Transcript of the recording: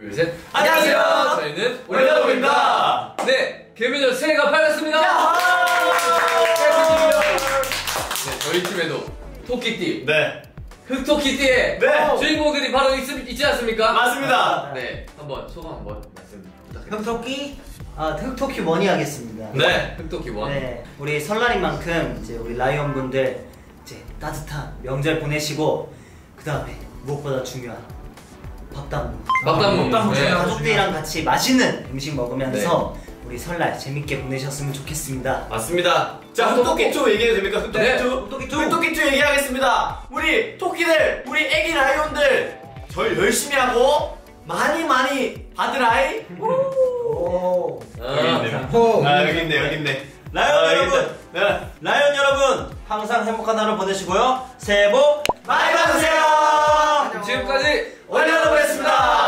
둘, 셋. 안녕하세요. 저희는 올려놓입니다. 네, 개묘절 새해가 밝았습니다. 네, 저희 팀에도 토끼띠, 네. 흑토끼띠의 네. 주인공들이 바로 있지 않습니까? 맞습니다. 네, 한번 소감 한번 말씀 부탁드립니다. 흑토끼? 흑토끼 원이 하겠습니다. 네. 흑토끼 원. 네, 우리 설날인 만큼 이제 우리 라이언 분들 이제 따뜻한 명절 보내시고 그 다음에 무엇보다 중요한 밥담무. 밥담무. 네. 가족들이랑 같이 맛있는 음식 먹으면서 우리 설날 재밌게 보내셨으면 좋겠습니다. 맞습니다. 자, 흑토끼2 얘기해도 됩니까? 흑토끼2? 네. 흑토끼2 얘기하겠습니다. 우리 토끼들, 우리 애기 라이온들 절 열심히 하고 많이 받으라이. 오. 여기 있네. 라이언 여러분, 라이언 여러분 항상 행복한 하루 보내시고요. 새해 복 많이 받으세요. 지금까지 올려놓겠습니다.